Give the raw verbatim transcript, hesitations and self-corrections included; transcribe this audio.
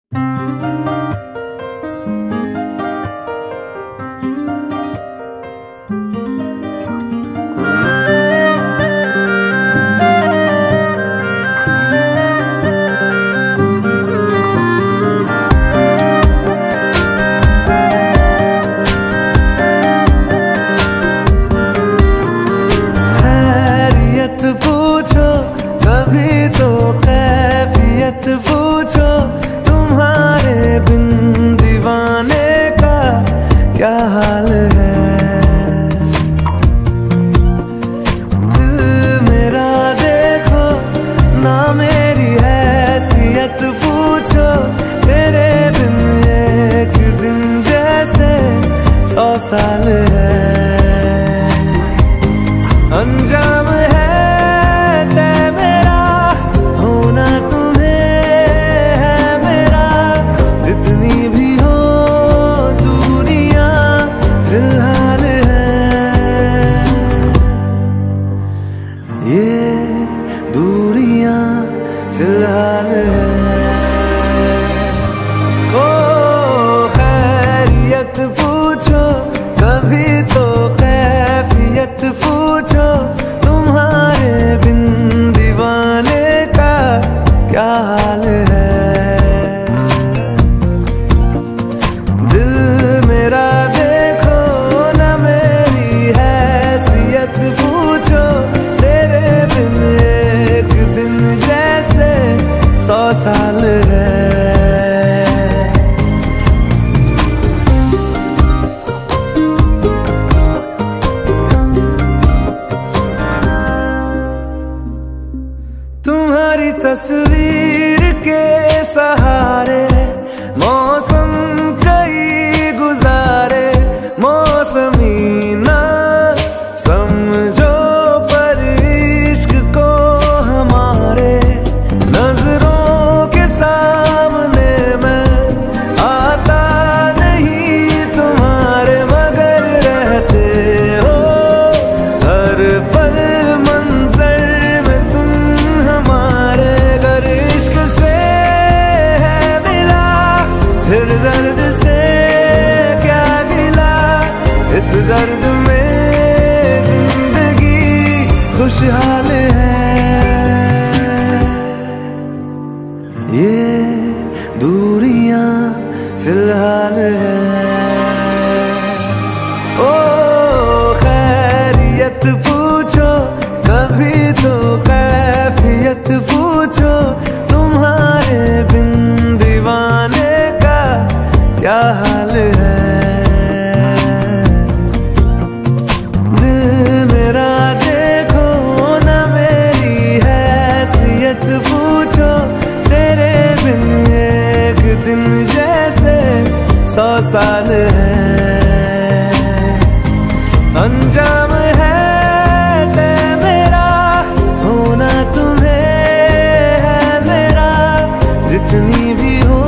पूछो कभी तो कैफियत पूछो, तुम्हारे बिन दीवाने का क्या हाल है। दिल मेरा देखो ना मेरी हैसियत पूछो, तेरे बिन एक दिन जैसे सौ साल है। अंजाम है तय मेरा, होना तुम्हें है मेरा, जितनी भी हो दूरियां फिलहाल है। ये दूरियां फिलहाल है। ओ खैरियत पूछो कभी तो कैफियत पूछो, तुम्हारे बिन दीवाने का क्या हाल है। दिल मेरा देखो ना मेरी हैसियत पूछो, तेरे बिन एक दिन जैसे सौ साल है। तुम्हारी तस्वीर के सहारे मौसम कई गुजारे, मौसमी ना समझो पर इश्क को हमारे, नजरों के सामने मैं आता नहीं तुम्हारे, मगर रहते हो हर पल मंजर में तुम हमारे। अगर इश्क से है मिला फिर दर्द से क्या गिला, इस दर्द में जिंदगी खुशहाल है। ये दूरियां फिलहाल है। ओ खैरियत पूछो कभी तो कैफियत पूछो, तुम्हारे बिन दीवाने का क्या हाल है। दिल मेरा देखो ना मेरी हैसियत पूछो, तेरे बिन एक दिन जैसे सौ साल है। अंजाम है तय मेरा, होना तुम्हें है मेरा, जितनी भी हो